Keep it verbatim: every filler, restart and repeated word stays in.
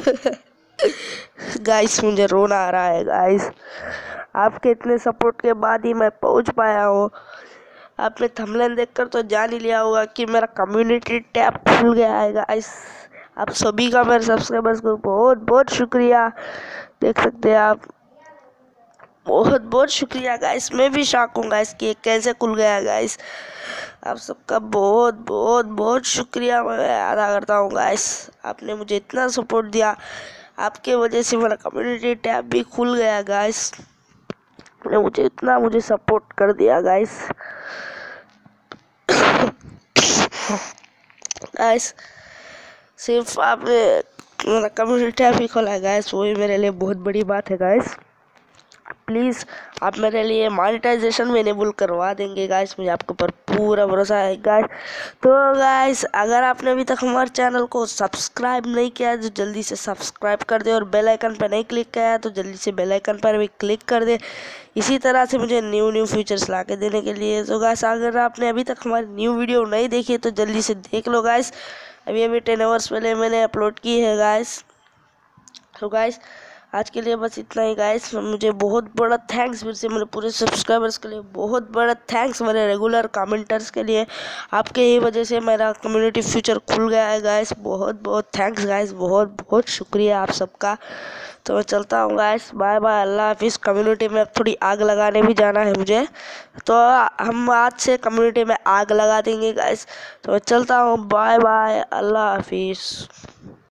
Guys मुझे रोना आ रहा है गाइस, आपके इतने सपोर्ट के बाद ही मैं पहुंच पाया हूँ। आपने थंबनेल देखकर तो जान ही लिया होगा कि मेरा कम्युनिटी टैब खुल गया है गाइस। आप सभी का मेरे सब्सक्राइबर्स को बहुत बहुत शुक्रिया। देख सकते हैं आप, बहुत बहुत शुक्रिया गाइस। मैं भी शॉक हूँ गाइस कि ये कैसे खुल गया गाइस। आप सबका बहुत बहुत बहुत शुक्रिया मैं अदा करता हूँ गाइस। आपने मुझे इतना सपोर्ट दिया, आपके वजह से मेरा कम्युनिटी टैब भी खुल गया गाइस। आपने मुझे इतना मुझे सपोर्ट कर दिया गाइस। गाइस सिर्फ आपने मेरा कम्युनिटी टैब ही खोला है गाइस, वही मेरे लिए बहुत बड़ी बात है गाइस। प्लीज़ आप मेरे लिए मोनेटाइजेशन में इनेबल करवा देंगे गाइस, मुझे आपके ऊपर पूरा भरोसा है गाइस। तो गाइस अगर आपने अभी तक हमारे चैनल को सब्सक्राइब नहीं किया है तो जल्दी से सब्सक्राइब कर दे, और बेल आइकन पर नहीं क्लिक किया है तो जल्दी से बेल आइकन पर भी क्लिक कर दे, इसी तरह से मुझे न्यू न्यू फीचर्स ला के देने के लिए। तो गाइस अगर आपने अभी तक हमारी न्यू वीडियो नहीं देखी है तो जल्दी से देख लो गाइस, अभी अभी टेन आवर्स पहले मैंने अपलोड की है गाइस। तो गाइस आज के लिए बस इतना ही गाइस। मुझे बहुत बड़ा थैंक्स फिर से मेरे पूरे सब्सक्राइबर्स के लिए, बहुत बड़ा थैंक्स मेरे रेगुलर कमेंटर्स के लिए। आपके ही वजह से मेरा कम्युनिटी फ्यूचर खुल गया है गाइस। बहुत बहुत थैंक्स गाइस, बहुत बहुत शुक्रिया आप सबका। तो मैं चलता हूँ गाइस, बाय बाय, अल्लाह हाफिज़। कम्युनिटी में थोड़ी आग लगाने भी जाना है मुझे, तो हम आज से कम्युनिटी में आग लगा देंगे गाइस। तो मैं चलता हूँ, बाय बाय, अल्लाह हाफिज़।